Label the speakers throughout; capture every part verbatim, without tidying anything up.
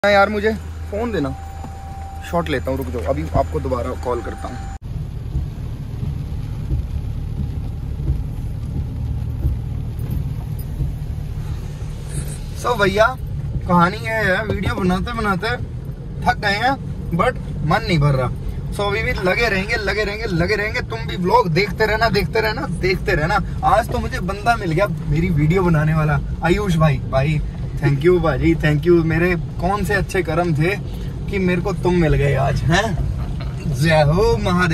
Speaker 1: यार मुझे फोन देना, शॉट लेता हूँ, रुक जाओ अभी आपको दोबारा कॉल करता हूँ। सो भैया कहानी ये है, वीडियो बनाते बनाते थक गए हैं बट मन नहीं भर रहा। सो अभी भी लगे रहेंगे लगे रहेंगे लगे रहेंगे तुम भी व्लॉग देखते रहना देखते रहना देखते रहना। आज तो मुझे बंदा मिल गया मेरी वीडियो बनाने वाला, आयुष भाई। भाई थैंक यू भाजी, थैंक यू। मेरे कौन से अच्छे कर्म थे कि मेरे को तुम मिल गए आज, हैं। जय हो महादेव।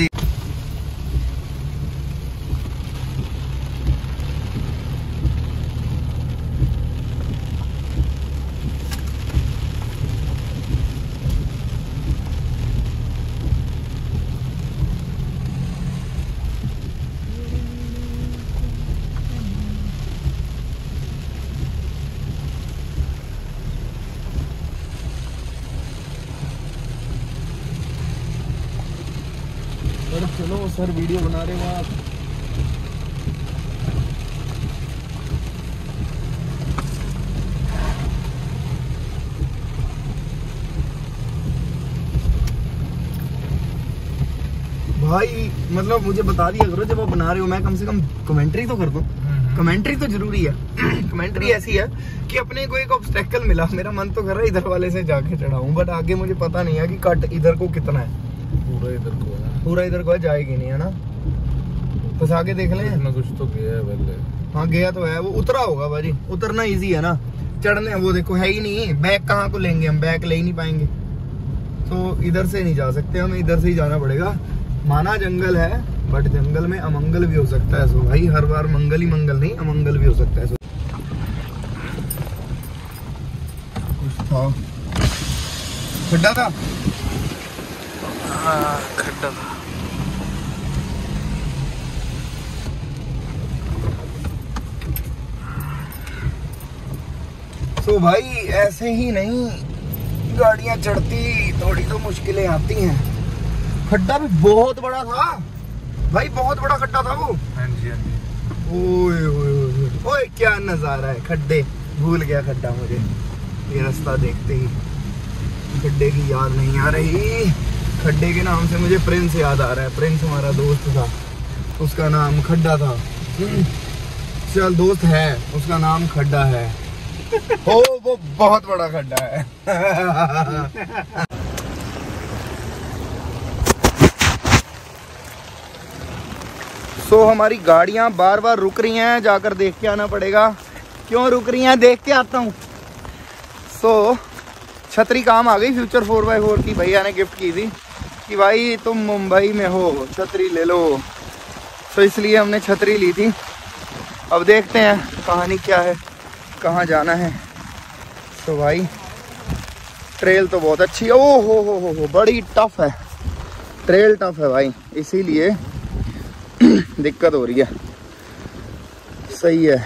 Speaker 1: चलो सर वीडियो बना रहे हो आप। भाई मतलब मुझे बता दिया करो जब आप बना रहे हो, मैं कम से कम कमेंट्री तो कर दूं। कमेंट्री तो जरूरी है। कमेंट्री ऐसी है कि अपने को एक ऑब्स्टेकल मिला, मेरा मन तो कर रहा है इधर वाले से जाके चढ़ाऊं, बट आगे मुझे पता नहीं है कि कट इधर को कितना है।
Speaker 2: पूरा इधर को है, पूरा
Speaker 1: इधर को है, जाएगी नहीं है ना, बस आगे देख लें।
Speaker 2: कुछ तो गया है पहले।
Speaker 1: हाँ गया तो है, वो उतरा होगा भाजी, उतरना इजी है ना, चढ़ने वो देखो है ही नहीं। बैक कहाँ को लेंगे हम, बैक ले ही नहीं पाएंगे, तो इधर से नहीं जा सकते, हमें इधर से ही जाना पड़ेगा। माना जंगल है बट जंगल में अमंगल भी हो सकता है। सो भाई हर बार मंगल ही मंगल नहीं, अमंगल भी हो सकता है। सो कुछ था, खड्डा था,
Speaker 2: हाँ खड्डा था।
Speaker 1: तो भाई ऐसे ही नहीं गाड़ियां चढ़ती, थोड़ी तो मुश्किलें आती हैं। खड्डा भी बहुत बड़ा था भाई, बहुत बड़ा खड्डा था वो।
Speaker 2: हाँ जी हाँ जी।
Speaker 1: ओए ओए ओए ओए क्या नजारा है। खड्डे भूल गया खड्डा मुझे, ये रास्ता देखते ही खड्डे की याद नहीं आ रही। खड्डे के नाम से मुझे प्रिंस याद आ रहा है। प्रिंस हमारा दोस्त था, उसका नाम खड्डा था। चल दोस्त है, उसका नाम खड्डा है। हो वो बहुत बड़ा खड्डा है। सो so, हमारी गाड़ियां बार बार रुक रही हैं, जाकर देख के आना पड़ेगा क्यों रुक रही हैं, देख के आता हूँ। सो so, छतरी काम आ गई फ्यूचर फोर बाई फोर की, भैया ने गिफ्ट की थी कि भाई तुम मुंबई में हो छतरी ले लो, तो इसलिए हमने छतरी ली थी। अब देखते हैं कहानी क्या है, कहाँ जाना है। तो भाई ट्रेल तो बहुत अच्छी है। ओ हो हो हो हो बड़ी टफ है ट्रेल, टफ है भाई, इसीलिए दिक्कत हो रही है। सही है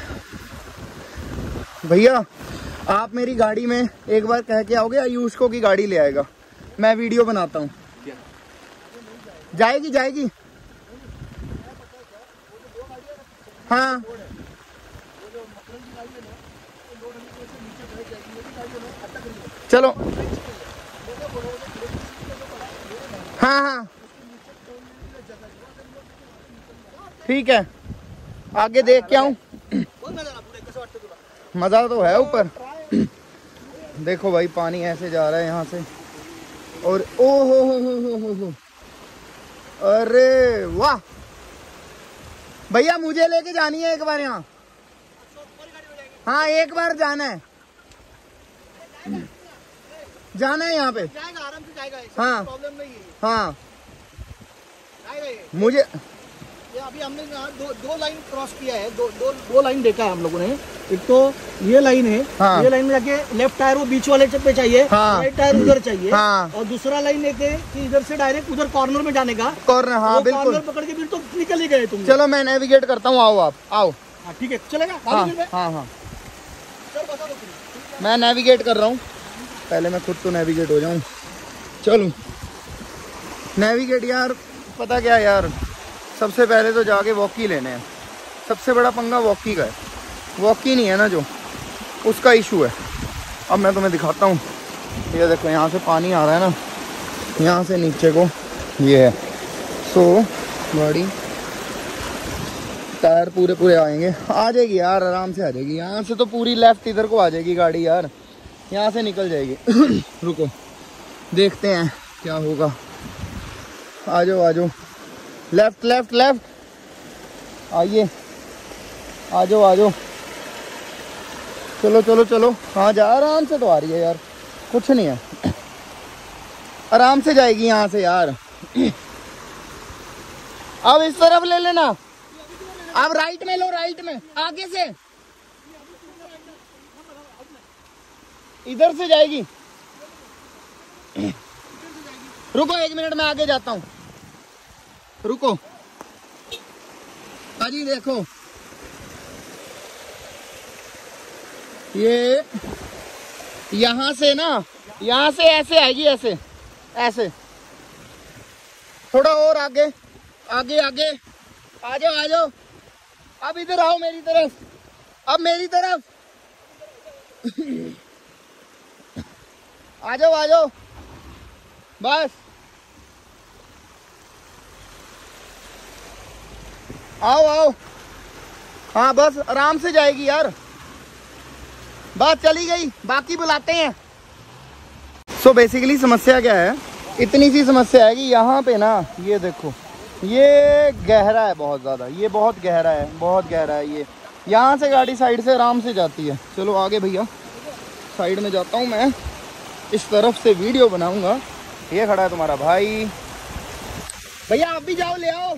Speaker 1: भैया, आप मेरी गाड़ी में एक बार कह के आओगे आयुष को की गाड़ी ले आएगा, मैं वीडियो बनाता हूँ। जाएगी जाएगी हाँ चलो हाँ हाँ ठीक है, आगे देख के आऊं। मजा तो है ऊपर। देखो भाई पानी ऐसे जा रहा है यहाँ से, और ओ हो हो हो हो हो हो, अरे वाह भैया मुझे लेके जानी है एक बार यहाँ। हाँ एक बार जाना है, जाना है यहाँ पे,
Speaker 3: जाएगा आराम से जाएगा,
Speaker 1: हाँ
Speaker 3: प्रॉब्लम नहीं है।
Speaker 1: हाँ
Speaker 3: जाएगा ये।
Speaker 1: मुझे
Speaker 3: ये अभी हमने यहाँ दो दो लाइन क्रॉस किया है, दो दो दो लाइन देखा है हम लोगों ने। एक तो ये लाइन है,
Speaker 1: हाँ।
Speaker 3: ये लाइन में जाके लेफ्ट टायर वो बीच वाले पे चाहिए,
Speaker 1: हाँ।
Speaker 3: राइट टायर उधर चाहिए,
Speaker 1: हाँ।
Speaker 3: और दूसरा लाइन एक है कि इधर से डायरेक्ट उधर कॉर्नर में जाने का।
Speaker 1: कॉर्नर, हाँ बिल्कुल।
Speaker 3: कॉर्नर पकड़ के फिर तो निकल ही गए तुम।
Speaker 1: चलो मैं नेविगेट करता हूँ, आओ आप आओ।
Speaker 3: हाँ ठीक है चलेगा।
Speaker 1: हाँ हाँ हाँ मैं नेविगेट कर रहा हूँ, पहले मैं खुद तो नेविगेट हो जाऊँ। चलो नेविगेट यार, पता क्या यार, सबसे पहले तो जाके वॉकी लेने हैं। सबसे बड़ा पंगा वॉकी का है, वॉकी नहीं है ना जो, उसका इशू है। अब मैं तुम्हें दिखाता हूँ ये देखो यहाँ से पानी आ रहा है ना, यहाँ से नीचे को ये है। सो गाड़ी टायर पूरे पूरे आएंगे, आ जाएगी यार, आराम से आ जाएगी। यहाँ से तो पूरी लेफ्ट इधर को आ जाएगी गाड़ी यार, यहाँ से निकल जाएगी। रुको देखते हैं क्या होगा। आ जाओ आ जाओ, लेफ्ट लेफ्ट लेफ्ट, आइए आ जाओ आ जाओ, चलो चलो चलो। हाँ जा, आराम से तो आ रही है यार, कुछ नहीं है, आराम से जाएगी यहाँ से यार। अब इस तरफ ले लेना, अब राइट में लो, राइट में आगे से, इधर से जाएगी। रुको एक मिनट में आगे जाता हूँ, रुको अजी। देखो ये यहाँ से ना, यहाँ से ऐसे आएगी, ऐसे ऐसे, थोड़ा और आगे आगे आगे, आ जाओ आ जाओ। अब इधर आओ मेरी तरफ, अब मेरी तरफ। आ जाओ आ जाओ, बस आओ आओ। हाँ बस आराम से जाएगी यार, बात चली गई, बाकी बुलाते हैं। सो so बेसिकली समस्या क्या है, इतनी सी समस्या है कि यहाँ पे ना ये देखो, ये गहरा है बहुत ज़्यादा, ये बहुत गहरा है, बहुत गहरा है ये। यहाँ से गाड़ी साइड से आराम से जाती है। चलो आगे भैया, साइड में जाता हूँ मैं, इस तरफ से वीडियो बनाऊँगा। ये खड़ा है तुम्हारा भाई, भैया आप भी जाओ, ले आओ।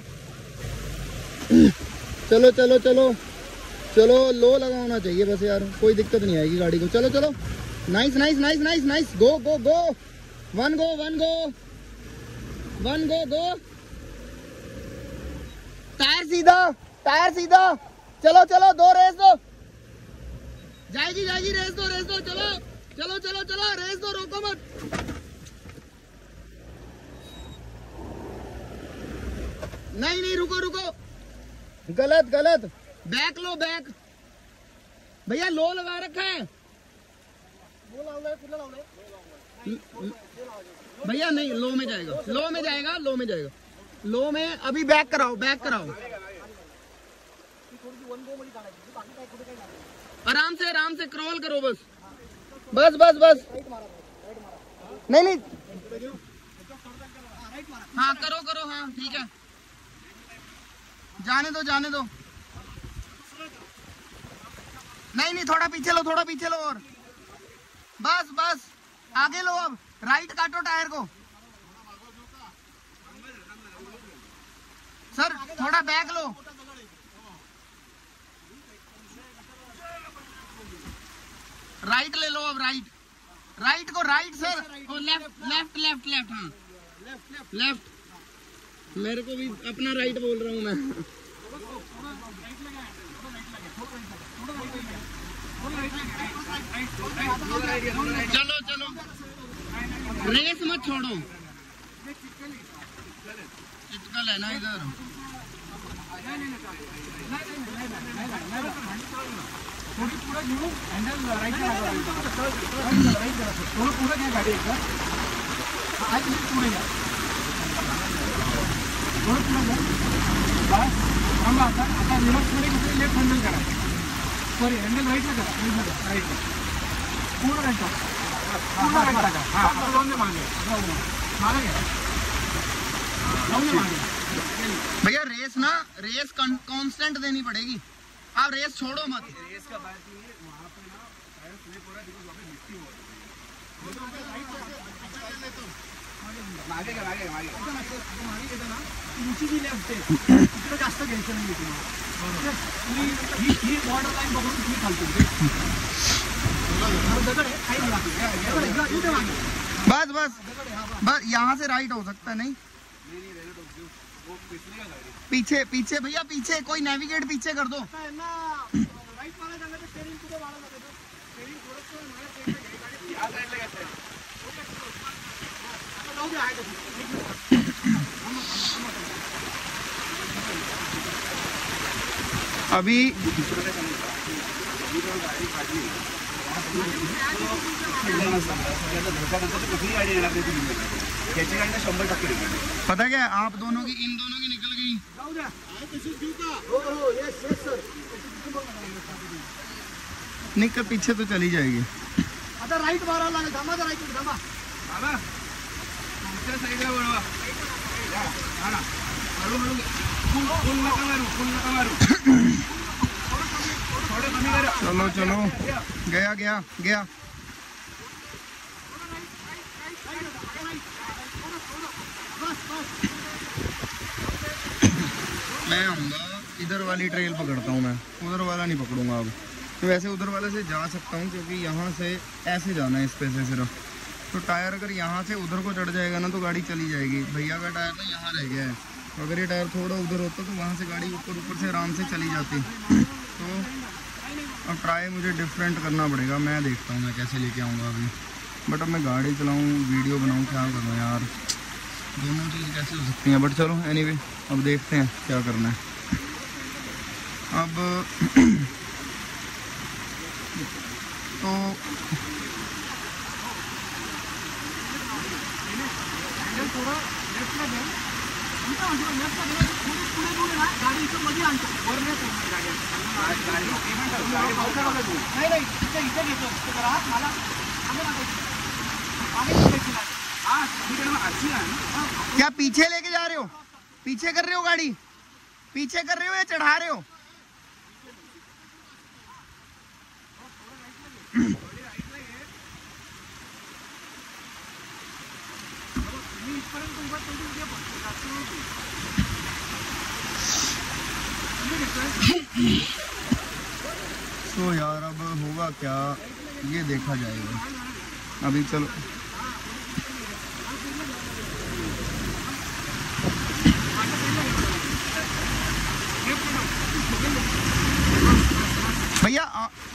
Speaker 1: चलो चलो चलो चलो, लो लगा होना चाहिए बस यार, कोई दिक्कत नहीं आएगी गाड़ी को। चलो चलो, nice nice nice nice nice, go go go, one go one go one go go, tyre सीधा, टायर सीधा, चलो चलो, दो रेस दो, जाएगी जाएगी, रेस दो रेस दो, चलो चलो चलो चलो, रेस दो, रोको मत। नहीं नहीं, रुको रुको, गलत गलत, बैक लो बैक, भैया लो लगा रखा है भैया, नहीं लो में जाएगा, लो में जाएगा, लो में जाएगा, लो में। अभी बैक कराओ, बैक कराओ, आराम से आराम से क्रॉल करो, बस बस बस बस, नहीं नहीं, हाँ करो करो, हाँ ठीक है, जाने दो जाने दो, नहीं नहीं, थोड़ा पीछे लो, थोड़ा पीछे लो, और बस बस आगे लो। अब राइट काटो टायर को, सर थोड़ा बैक लो, राइट ले लो, अब राइट, राइट को right sir, left left left left, हाँ लेफ्ट, मेरे को भी अपना राइट बोल रहा हूँ मैं। चलो चलो, रेस मत छोड़ो, चिटकल है ना इधर।
Speaker 3: लेफ्ट हँडल करा, सॉरी हँडल राईटला करा, राईट पूर्ण राईट, पूर्ण राईट टाका, हां आता जाऊन दे मागे, मागे घ्या, जाऊन दे मागे।
Speaker 1: भैया रेस ना, रेस कांस्टेंट देनी पड़ेगी, आप रेस छोड़ो मत। रेस का बात नहीं है, वहां पे ना टायर स्लिप हो रहा है, देखो वहां पे मिट्टी हो रही है, मागे का मागे मागे मागे येतं ना, तुमची जी लेफ्ट आहे तिकडे जास्त घ्यायचं नाही तुम्हाला, ही ही बॉर्डर लाईन बघून तुम्ही खालतो दगड आहे, खाली लागते, बस बस बस, यहाँ से राइट हो सकता है, नहीं पीछे पीछे भैया, पीछे कोई नेविगेट पीछे कर दो। अभी पता क्या आप दोनों की इन दोनों की निकल गई। निकल पीछे तो चली जाएगी।
Speaker 3: राइट मारा धामा राइट धामा साइडला वळवा हळू हळू फुल फुल नका मारू फुल नका मारू थोडं कमी करा।
Speaker 1: चलो चलो गया गया गया। मैं आऊँगा इधर वाली ट्रेल पकड़ता हूँ, मैं उधर वाला नहीं पकड़ूंगा अब। तो वैसे उधर वाले से जा सकता हूँ क्योंकि यहाँ से ऐसे जाना है इस पे से सिर्फ। तो टायर अगर यहाँ से उधर को चढ़ जाएगा ना तो गाड़ी चली जाएगी। भैया का टायर तो यहाँ रह गया है, तो अगर ये टायर थोड़ा उधर होता तो वहाँ से गाड़ी ऊपर ऊपर से आराम से चली जाती। तो अब ट्राई मुझे डिफरेंट करना पड़ेगा, मैं देखता हूँ मैं कैसे लेके आऊँगा अभी। बट अब मैं गाड़ी चलाऊँ वीडियो बनाऊँ क्या करूँ यार, दोनों चीज़ कैसे हो सकती हैं। बट चलो एनीवे अब देखते हैं क्या करना है। अब तो
Speaker 3: थोड़ा लेफ्ट ला द्या इथं म्हणजे लेफ्ट ला गेला थोडी पुढे पुढे ना गाडी इथं मध्ये आणतो वर नाही सोडणार गाडी गाडी गाडी पावसाळा लागू नाही नाही इथं इथं घेतो तर हात मला आगे लागतो आगे घ्यायची ना हां ठीक आहे ना अच्छी आहे।
Speaker 1: क्या पीछे लेके जा रहे हो, पीछे कर रहे हो गाड़ी, पीछे कर रहे हो या चढ़ा रहे हो? तो यार अब होगा क्या ये देखा जाएगा। अभी चलो भैया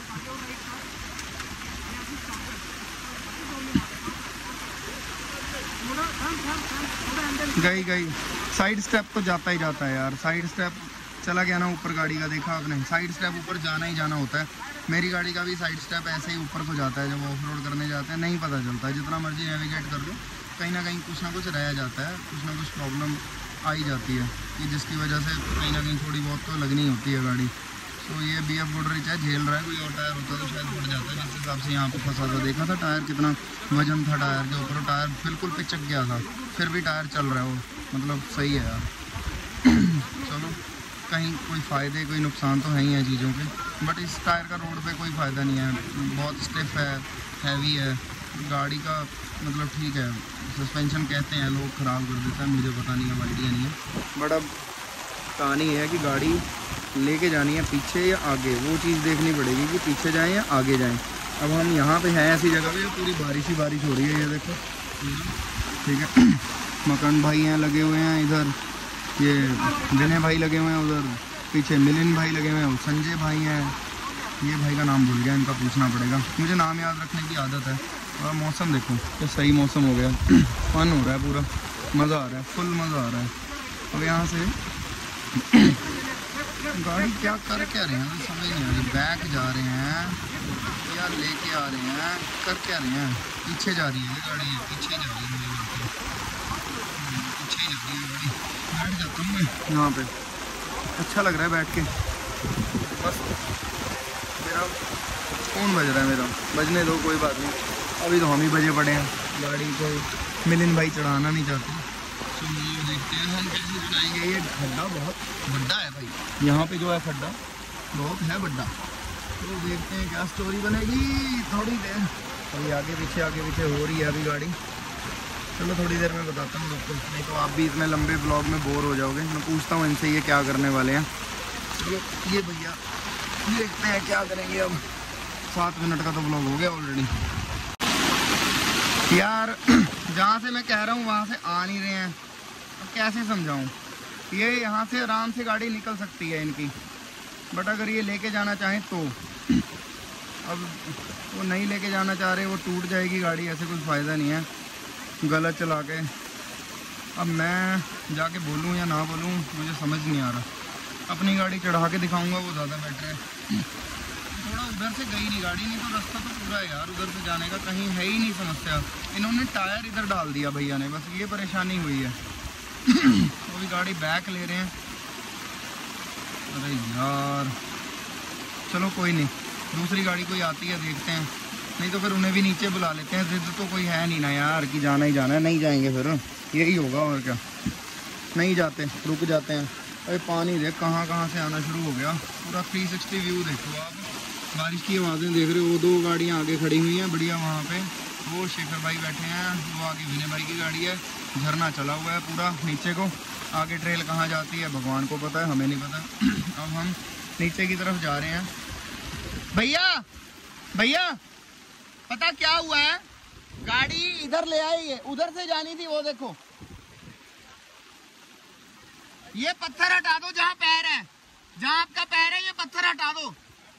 Speaker 1: गई गई साइड स्टेप तो जाता ही जाता है यार। साइड स्टेप चला गया ना ऊपर गाड़ी का, देखा आपने साइड स्टेप ऊपर जाना ही जाना होता है। मेरी गाड़ी का भी साइड स्टेप ऐसे ही ऊपर को जाता है जब ऑफ रोड करने जाते हैं, नहीं पता चलता है। जितना मर्जी नेविगेट कर लो कहीं ना कहीं कुछ ना कुछ रह जाता है, कुछ ना कुछ प्रॉब्लम आ ही जाती है कि जिसकी वजह से कहीं ना कहीं थोड़ी बहुत तो लगनी होती है गाड़ी। तो ये बी एफ बॉर्डर चाहे झेल रहा है, कोई और टायर होता तो शायद फट जाता है। जिस हिसाब से यहाँ पे फंसा था, देखा था टायर कितना वजन था टायर के ऊपर, टायर बिल्कुल पिचक गया था, फिर भी टायर चल रहा है वो, मतलब सही है यार। चलो कहीं कोई फ़ायदे कोई नुकसान तो है ही है चीज़ों के, बट इस टायर का रोड पे कोई फ़ायदा नहीं है, बहुत स्टिफ है, हैवी है गाड़ी का, मतलब ठीक है। सस्पेंशन कहते हैं लोग ख़राब कर देता है, मुझे पता नहीं है, आइडिया नहीं है। बट अब कहानी है कि गाड़ी लेके जानी है पीछे या आगे, वो चीज़ देखनी पड़ेगी कि पीछे जाएं या आगे जाएं। अब हम यहाँ पे हैं ऐसी जगह पे पूरी बारिश ही बारिश हो रही है, ये देखो ठीक है। मकान भाई हैं लगे हुए हैं इधर, ये विनय भाई लगे हुए हैं उधर, पीछे मिलिन भाई लगे हुए हैं, संजय भाई हैं, ये भाई का नाम भूल गया, इनका पूछना पड़ेगा, मुझे नाम याद रखने की आदत है। और मौसम देखो तो सही मौसम हो गया, फन हो रहा है पूरा, मज़ा आ रहा है, फुल मज़ा आ रहा है। अब यहाँ से गाड़ी क्या कर क्या रहे हैं समझ नहीं आ रही, बैक जा रहे हैं या लेके आ रहे हैं, कर क्या रहे हैं। पीछे जा रही है गाड़ी, पीछे जा रही है, पीछे जा रही है गाड़ी। बैठ जाता हूँ मैं यहाँ पे, अच्छा लग रहा है बैठ के, बस मेरा फ़ोन बज रहा है, मेरा बजने दो कोई बात नहीं, अभी तो हम ही बजे पड़े हैं। गाड़ी को मिलिन भाई चढ़ाना नहीं चाहते, तो देखते हैं हम कैसे चढ़ाएंगे। ये खड्डा बहुत बड़ा है भाई, यहाँ पे जो है खड्डा बहुत है बड़ा, तो देखते हैं क्या स्टोरी बनेगी थोड़ी देर। अभी आगे पीछे आगे पीछे हो रही है अभी गाड़ी, चलो थोड़ी देर में बताता हूँ आपको, नहीं तो आप भी इतने लंबे ब्लॉग में बोर हो जाओगे। मैं पूछता हूँ इनसे ये क्या करने वाले हैं। चलो ये भैया देखते हैं क्या करेंगे। अब सात मिनट का तो ब्लॉग हो गया ऑलरेडी यार। जहाँ से मैं कह रहा हूँ वहाँ से आ नहीं रहे हैं, अब कैसे समझाऊँ। ये यहाँ से आराम से गाड़ी निकल सकती है इनकी, बट अगर ये लेके जाना चाहें तो, अब वो नहीं लेके जाना चाह रहे, वो टूट जाएगी गाड़ी, ऐसे कुछ फ़ायदा नहीं है गलत चला के। अब मैं जाके बोलूँ या ना बोलूँ मुझे समझ नहीं आ रहा, अपनी गाड़ी चढ़ा के दिखाऊंगा वो ज़्यादा बेटर है। थोड़ा उधर से गई नहीं गाड़ी, नहीं तो रास्ता तो पूरा है यार उधर से जाने का, कहीं है ही नहीं समस्या। इन्होंने टायर इधर डाल दिया भैया ने, बस ये परेशानी हुई है। तो भी गाड़ी बैक ले रहे हैं। अरे यार चलो कोई नहीं, दूसरी गाड़ी कोई आती है देखते हैं, नहीं तो फिर उन्हें भी नीचे बुला लेते हैं। जिद तो कोई है नहीं ना यार कि जाना ही जाना है, नहीं जाएंगे फिर यही होगा और क्या, नहीं जाते रुक जाते हैं। अरे पानी देख कहाँ कहाँ से आना शुरू हो गया, पूरा थ्री सिक्सटी व्यू देखो आप। बारिश की आवाज़ें देख रहे हो, वो दो गाड़ियाँ आगे खड़ी हुई हैं बढ़िया, वहाँ पे वो शेखर भाई बैठे हैं, वो आगे विनय भाई की गाड़ी है। झरना चला हुआ है पूरा नीचे को, आगे ट्रेल कहाँ जाती है भगवान को पता है, हमें नहीं पता। अब हम नीचे की तरफ जा रहे हैं। भैया भैया पता क्या हुआ है, गाड़ी इधर ले आई है, उधर से जानी थी, वो देखो ये पत्थर हटा दो जहां पैर है, जहां आपका पैर है ये पत्थर हटा दो,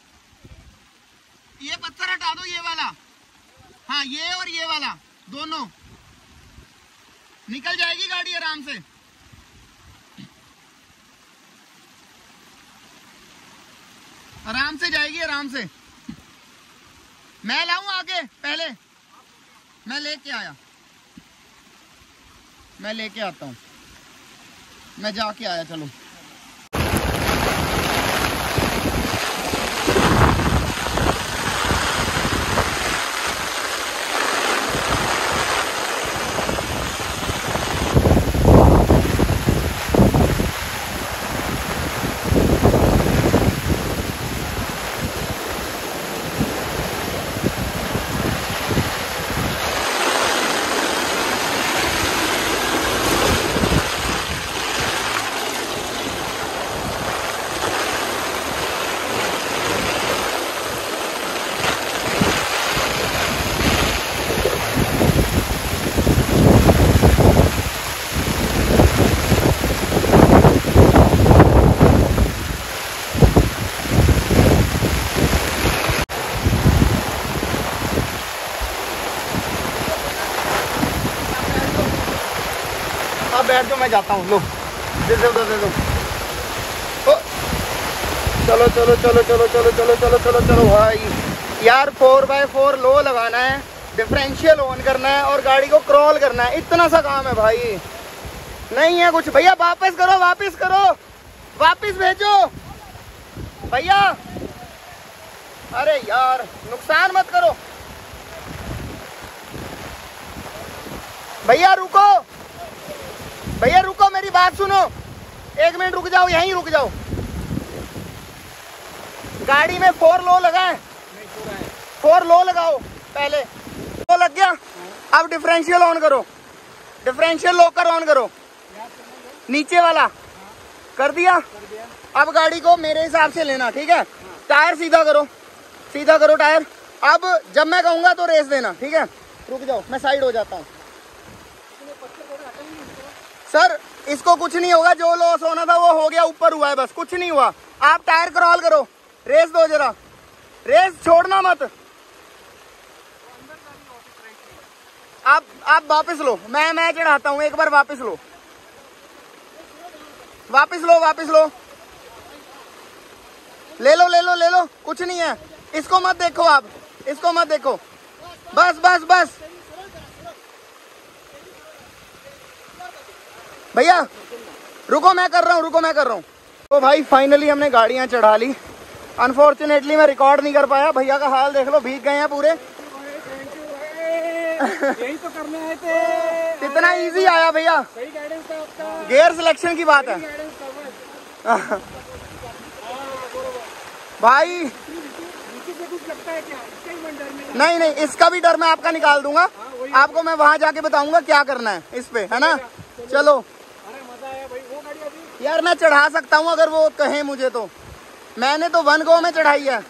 Speaker 1: ये पत्थर हटा दो, ये वाला, हाँ ये और ये वाला दोनों, निकल जाएगी गाड़ी आराम से। आराम से जाएगी आराम से। मैं लाऊं आगे, पहले मैं लेके आया, मैं लेके आता हूं, मैं जाके आया। चलो बैठ जाओ, मैं जाता हूँ। लो दे दो दे दो। चलो चलो चलो चलो चलो चलो चलो चलो चलो भाई यार, फोर बाय फोर लो लगाना है, डिफरेंशियल ऑन करना है और गाड़ी को क्रॉल करना है, इतना सा काम है भाई, नहीं है कुछ। भैया वापस करो, वापस करो, वापस भेजो भैया। अरे यार नुकसान मत करो भैया, रुको भैया रुको, मेरी बात सुनो, एक मिनट रुक जाओ, यहीं रुक जाओ। गाड़ी में फोर लो लगा है, फोर लो लगाओ पहले, तो लग गया। अब डिफरेंशियल ऑन करो, डिफरेंशियल लॉकर ऑन करो, नीचे वाला कर दिया। अब गाड़ी को मेरे हिसाब से लेना, ठीक है। टायर सीधा करो, सीधा करो टायर। अब जब मैं कहूंगा तो रेस देना, ठीक है। रुक जाओ, मैं साइड हो जाता हूँ। सर इसको कुछ नहीं होगा, जो लॉस होना था वो हो गया, ऊपर हुआ है बस, कुछ नहीं हुआ। आप टायर क्रॉल करो, रेस दो जरा, रेस छोड़ना मत। आप आप वापस लो, मैं मैं चढ़ाता हूँ, एक बार वापस लो, वापस लो, वापस लो, ले लो ले लो ले लो, कुछ नहीं है। इसको मत देखो, आप इसको मत देखो, बस बस बस भैया रुको, मैं कर रहा हूँ, रुको मैं कर रहा हूँ। तो भाई फाइनली हमने गाड़ियाँ चढ़ा ली। अनफॉर्चुनेटली मैं रिकॉर्ड नहीं कर पाया, भैया का हाल देख लो, भीग गए हैं पूरे।
Speaker 3: यही तो करने आए थे।
Speaker 1: कितना इजी आया भैया,
Speaker 3: सही गाइडेंस था आपका,
Speaker 1: गियर सिलेक्शन की बात है भाई।
Speaker 3: कुछ लगता है क्या? इसका ही मन डर में?
Speaker 1: नहीं नहीं, इसका भी डर मैं आपका निकाल दूंगा, आपको मैं वहां जाके बताऊंगा क्या करना है इस पे, है ना। चलो
Speaker 3: अरे मजा आया भाई। वो गाड़ी अभी
Speaker 1: यार मैं चढ़ा सकता हूँ अगर वो कहे मुझे, तो मैंने तो वन गो में चढ़ाई है।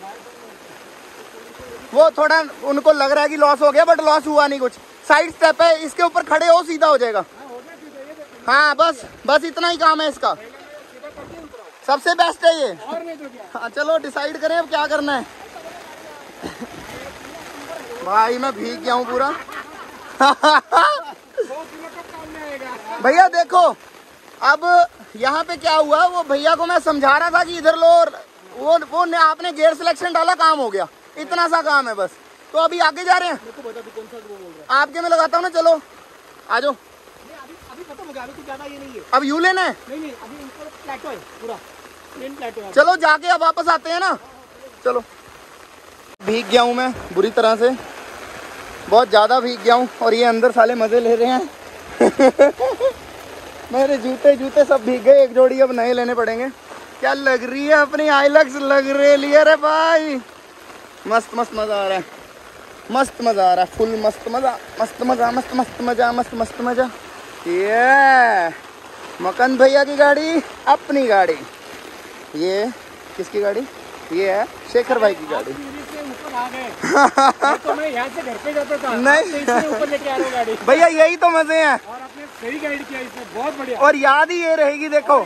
Speaker 1: वो थोड़ा उनको लग रहा है कि लॉस हो गया, बट लॉस हुआ नहीं कुछ। साइड स्टेप है, इसके ऊपर खड़े हो सीधा हो जाएगा। हाँ बस बस इतना ही काम है इसका, सबसे बेस्ट है ये।
Speaker 3: और नहीं तो क्या?
Speaker 1: हाँ चलो डिसाइड करें अब क्या करना है। भाई मैं भीग गया हूँ पूरा भैया देखो अब यहाँ पे क्या हुआ, वो भैया को मैं समझा रहा था कि इधर लो, वो वो ने आपने गेयर सिलेक्शन डाला, काम हो गया, इतना सा काम है बस। तो अभी आगे जा रहे हैं, आपके में लगाता हूँ ना, चलो आ जाओ।
Speaker 3: अभी खत्म हो गया, अभी कुछ ज्यादा ये नहीं है।
Speaker 1: अब यू लेना है?
Speaker 3: नहीं नहीं, अभी ऊपर प्लेटो है, पूरा प्लेन प्लेटो है।
Speaker 1: चलो जाके अब वापस आते हैं ना, चलो। भीग गया हूँ मैं बुरी तरह से, बहुत ज़्यादा भीग गया हूँ, और ये अंदर साले मज़े ले रहे हैं। मेरे जूते जूते सब भीग गए, एक जोड़ी अब नए लेने पड़ेंगे। क्या लग रही है अपनी आइलक्स, लग रही है रे भाई, मस्त मस्त मज़ा आ रहा है, मस्त मज़ा आ रहा है, फुल मस्त मज़ा, मस्त मज़ा, मस्त मस्त मज़ा, मस्त मस्त मज़ा। ये मकन भैया की गाड़ी, अपनी गाड़ी। ये किसकी गाड़ी? ये है शेखर भाई की गाड़ी।
Speaker 3: ऊपर आ गए तो मैं यहाँ से घर पे जाता था,
Speaker 1: नहीं
Speaker 3: ऊपर लेके आ रहा हूँ गाड़ी।
Speaker 1: भैया यही तो मजे हैं,
Speaker 3: और आपने सही गाइड किया इसमें, बहुत बढ़िया।
Speaker 1: और याद ही ये रहेगी, देखो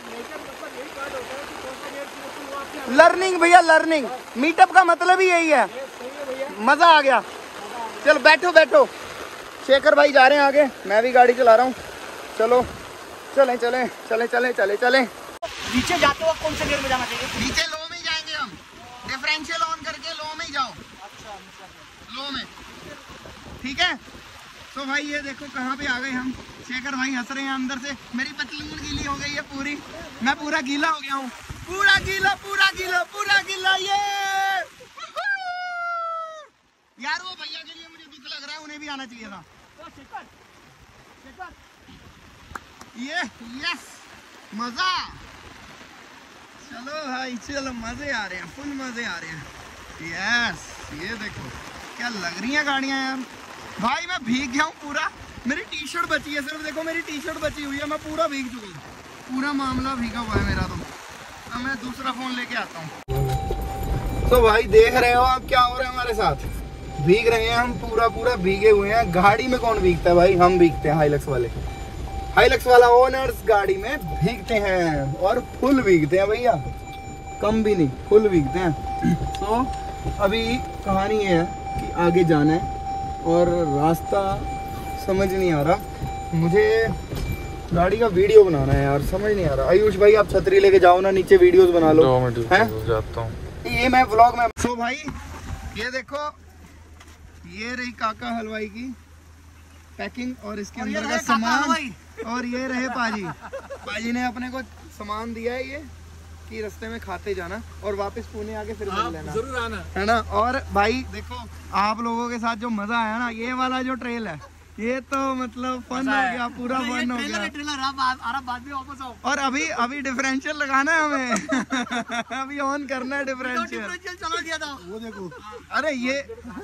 Speaker 1: लर्निंग भैया, लर्निंग। मीटअप का मतलब ही यही है, मजा आ गया। चलो बैठो बैठो, शेखर भाई जा रहे हैं आगे, मैं भी गाड़ी चला रहा हूँ। चलो चलें चलें चलें चलें चलें चलें।
Speaker 3: नीचे जाते वक्त कौन से गियर में जाना चाहिए?
Speaker 1: नीचे लो में जाएंगे हम, डिफरेंशियल ऑन करके लो में ही जाओ।
Speaker 3: अच्छा,
Speaker 1: लो में, ठीक है। तो भाई ये देखो कहाँ पे आ गए हम। शेखर भाई हंस रहे हैं अंदर से, मेरी पतलून गीली हो गई है पूरी, मैं पूरा गीला हो गया हूँ, पूरा गीला पूरा गीला पूरा गीला। ये यार वो भैया के लिए मुझे दुख लग रहा है, उन्हें भी आना चाहिए था। ये यस मजा, चलो भाई चलो, मजे आ रहे हैं, फुल मजे आ रहे हैं। यस ये देखो क्या लग रही हैं गाड़ियाँ यार। भाई मैं भीग गया हूँ पूरा, मेरी टी शर्ट बची है सिर्फ, देखो मेरी टी शर्ट बची हुई है, मैं पूरा भीग चुका हूँ, पूरा मामला भीगा हुआ है मेरा। तो अब मैं दूसरा फोन लेके आता हूँ। तो भाई देख रहे हो आप क्या हो रहा है हमारे साथ, भीग रहे हैं हम, पूरा पूरा भीगे हुए हैं। गाड़ी में कौन भीगता है भाई, हम भीगते हैं, हाइलक्स वाले, हाइलक्स वाला ओनर्स गाड़ी में भीगते हैं, और फुल भीगते हैं भैया, कम भी नहीं, फुल भीगते हैं। तो अभी कहानी ये है कि आगे जाना है, और रास्ता समझ नहीं आ रहा मुझे, गाड़ी का वीडियो बनाना है यार, समझ नहीं आ रहा। आयुष भाई आप छतरी लेके जाओ ना, नीचे वीडियोस बना लो, हैं?
Speaker 2: जाता हूँ
Speaker 1: ये मैं व्लॉग में। तो भाई ये देखो, ये रही काका हलवाई की पैकिंग, और इसके अंदर का सामान, और ये रहे पाजी। पाजी ने अपने को सामान दिया है ये कि रास्ते में खाते जाना, और वापस पुणे आके फिर मिल लेना,
Speaker 3: जरूर आना
Speaker 1: है ना। और भाई देखो आप लोगों के साथ जो मजा आया ना, ये वाला जो ट्रेल है, ये तो मतलब फन हो गया, पूरा फन हो गया।
Speaker 3: ट्रेलर आप बाद में वापस आओ।
Speaker 1: और अभी अभी डिफरेंशियल लगाना है हमें। अभी ऑन करना है डिफरेंशियल।
Speaker 3: डिफरेंशियल चला दिया था वो, देखो।
Speaker 1: अरे ये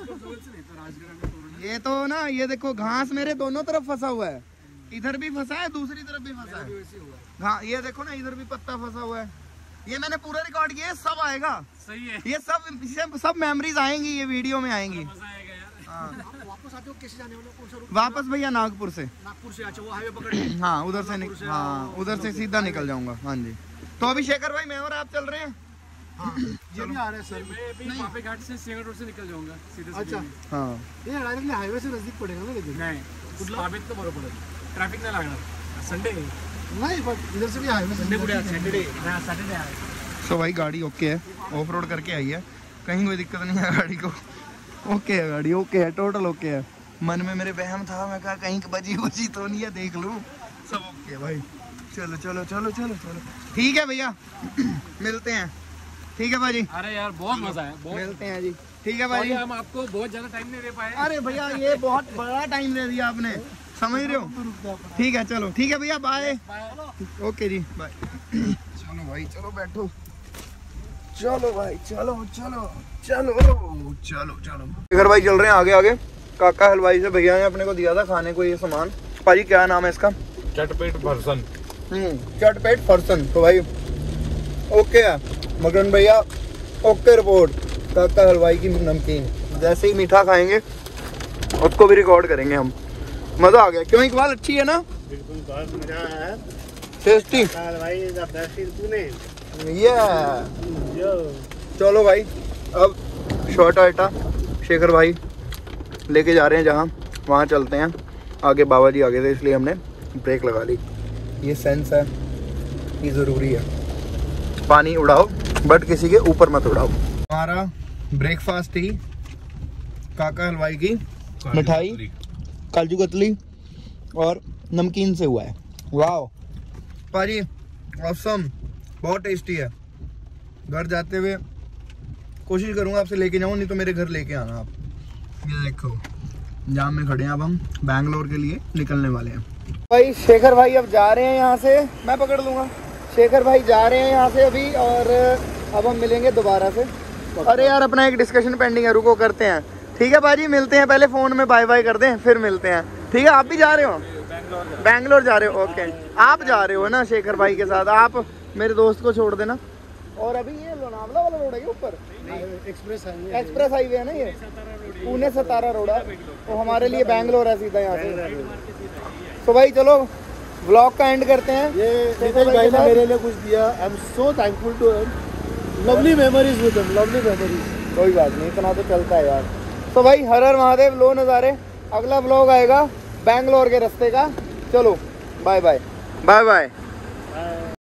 Speaker 1: ये तो ना, ये देखो घास मेरे दोनों तरफ फंसा हुआ है, इधर भी फंसा है, दूसरी तरफ भी फंसा है। हाँ ये देखो ना, इधर भी पत्ता फंसा हुआ है। ये मैंने पूरा रिकॉर्ड किया है, सब आएगा। सही है, ये सब सब, सब मेमोरीज आएंगी, ये वीडियो में आएंगी। हाँ।
Speaker 3: वापस आते हो कैसे जाने वाले, कौन सा रूट?
Speaker 1: वापस भैया नागपुर से।
Speaker 3: नागपुर से? अच्छा, वो हाईवे पकड़ के?
Speaker 1: हाँ उधर से निक... हाँ उधर से सीधा निकल जाऊंगा। हाँ जी। तो अभी शेखर भाई मैं और आप चल रहे हैं।
Speaker 3: हाँ, ये भी आ रहे हैं सर। मैं भी पापे घाट से सिंगर रोड से निकल जाऊंगा सीधे। अच्छा
Speaker 1: हाँ,
Speaker 3: ये डायरेक्टली हाईवे से नजदीक पड़ेगा ना? लेकिन नहीं, पापेत तो बरोबर है, ट्रैफिक नाही लागणार। संडे नहीं, बट इधर से भी हाईवे संडे पुढे सैटरडे हां सैटरडे आहे।
Speaker 1: सो भाई गाड़ी ओके है, ऑफ रोड करके आई है, कहीं कोई दिक्कत नहीं है गाड़ी को, ओके है गाड़ी, ओके है, टोटल ओके है। मन में मेरे वहम था, मैं कहा कहीं बजी बजी तो नहीं है, देख लूँ, सब ओके है भाई। चलो चलो चलो चलो चलो, ठीक है भैया। मिलते हैं, ठीक है भाई।
Speaker 3: अरे यार बहुत मजा है, बहुत
Speaker 1: मिलते हैं जी, ठीक है भाई।
Speaker 3: हम आपको बहुत ज्यादा टाइम नहीं दे पाए।
Speaker 1: अरे भैया ये बहुत बड़ा टाइम दे दिया आपने, समझ रहे हो। ठीक है चलो, ठीक है भैया, बाय। ओके जी बाय। चलो भाई चलो बैठो, चलो भाई चलो चलो चलो चलो चलो। शेखर भाई चल रहे हैं आगे आगे, काका हलवाई से भैया ने अपने को दिया था खाने को ये सामान। भाई क्या नाम है इसका?
Speaker 2: चटपेट फरसन।
Speaker 1: हम्म चटपेट फरसन। तो भाई ओके है, मगन भैया ओके रिपोर्ट। काका हलवाई की नमकीन, जैसे ही मीठा खाएंगे उसको भी रिकॉर्ड करेंगे हम। मजा आ गया, क्यों? इकबाल अच्छी है ना?
Speaker 3: बिल्कुल बहुत मजा है,
Speaker 1: टेस्टी।
Speaker 3: हलवाई द बेस्ट इन पुणे।
Speaker 1: ये चलो भाई, अब शॉर्ट आइटा शेखर भाई लेके जा रहे हैं जहाँ, वहाँ चलते हैं। आगे बाबा जी आगे थे इसलिए हमने ब्रेक लगा ली। ये सेंस है, ये ज़रूरी है। पानी उड़ाओ। बट किसी के ऊपर मत उड़ाओ। हमारा ब्रेकफास्ट थी काका हलवाई की मिठाई, काजू कतली और नमकीन से हुआ है। वाह पाजी ऑसम, बहुत टेस्टी है। घर जाते हुए कोशिश करूंगा आपसे लेके जाऊं, नहीं तो मेरे घर लेके आना आप। ये देखो जाम में खड़े हैं, अब हम बैंगलोर के लिए निकलने वाले हैं। भाई शेखर भाई अब जा रहे हैं यहाँ से, मैं पकड़ लूंगा। शेखर भाई जा रहे हैं यहाँ से अभी, और अब हम मिलेंगे दोबारा से। अरे यार अपना एक डिस्कशन पेंडिंग है, रुको करते हैं। ठीक है बाजी, मिलते हैं, पहले फ़ोन में बाय बाय कर दें फिर मिलते हैं। ठीक है, आप भी जा रहे हो? बैंगलोर जा रहे हो, ओके। आप जा रहे हो ना शेखर भाई के साथ, आप मेरे दोस्त को छोड़ देना। और अभी ये लोनावला वाला रोड है ऊपर, एक्सप्रेस हाईवे, एक्सप्रेस हाईवे है ना ये, पुणे सतारा रोड है, तो हमारे लिए बैंगलोर है सीधा यहाँ से। तो भाई चलो व्लॉग का एंड करते हैं। ये शेखर भाई ने मेरे लिए कुछ दिया, I am so thankful to him. Lovely memories with him, lovely memories. कोई बात नहीं, इतना तो चलता है यार। तो भाई हर हर महादेव, लो नज़ारे। अगला व्लॉग आएगा बैंगलोर के रास्ते का। चलो बाय बाय बाय बाय।